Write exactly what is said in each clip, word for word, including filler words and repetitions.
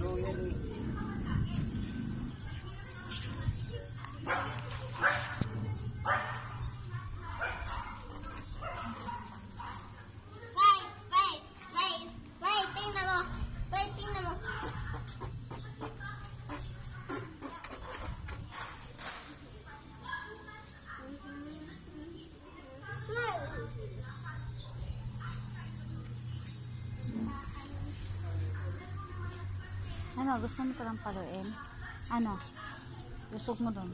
Ano, gusto mo palang paluin? Ano? Gusto mo doon?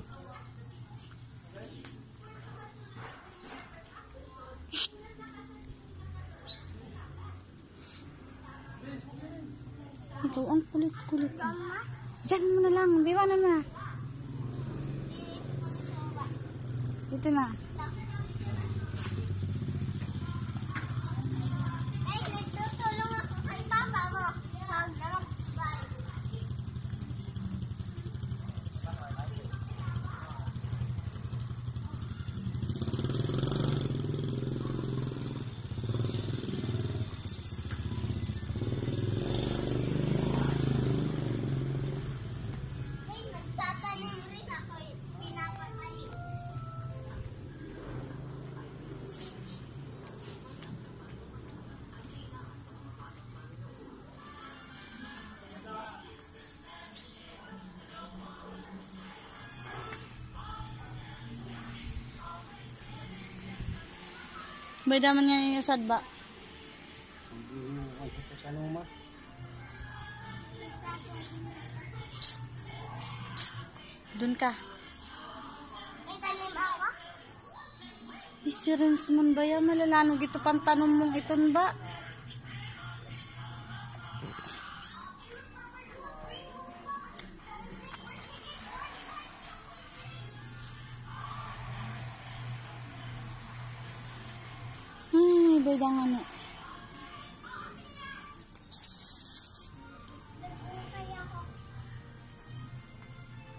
Ikaw, ang kulit-kulit mo. Diyan mo na lang. Biwanan mo na. Dito na. May daman niya yung sad ba? Psst. Psst. Doon ka. Isirens man ba yan? Malalanog ito pantanom mong iton ba? Hmm, iba yung ano.